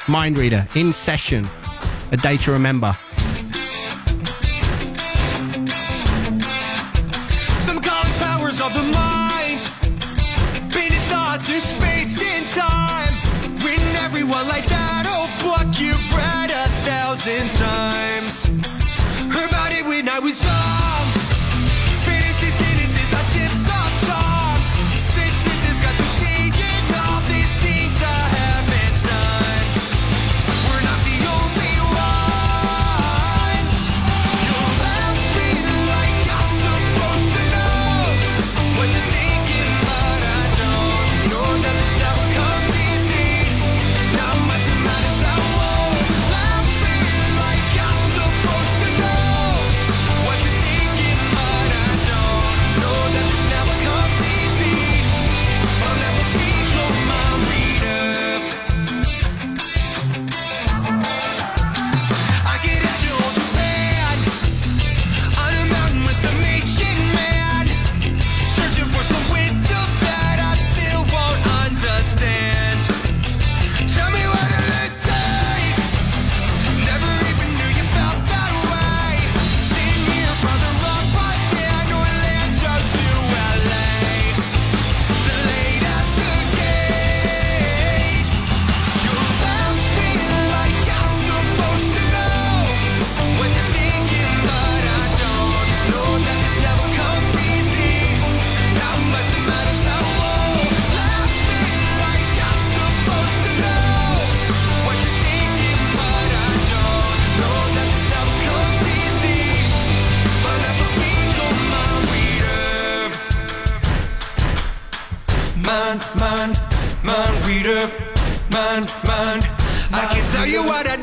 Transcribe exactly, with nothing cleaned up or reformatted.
Mind Reader, In Session, A Day to Remember. Some call it powers of the mind, painted thoughts through space and time, written everyone like that old book you've read a thousand times. Heard about it when I was young, fantasy sentences on tips of tongues, sentences got you shaking all these things I haven't done. We're not the only ones. You're laughing like I'm supposed to know what you're thinking, but I don't know that this never comes easy. Not much matters, I won't. Laughing like I'm supposed to know what you're thinking, but I don't know that this never comes easy. I'll never be your mind reader. I get out to old Japan on a mountain with some ancient man, searching for some wisdom that I still won't understand. Tell me what did it take? Never even knew you felt that way. Sitting here farther up, but yeah, I know it lands out to L A. Delayed at the gate. You're laughing like I'm supposed to know what you're thinking, but I don't know that this never comes easy. Not much matters, I won't. Laughing like I'm supposed to know what you're thinking, but I don't know that this never comes easy. I'll never be your mind reader. Mind, mind, mind reader. Mind, mind. I can tell you what I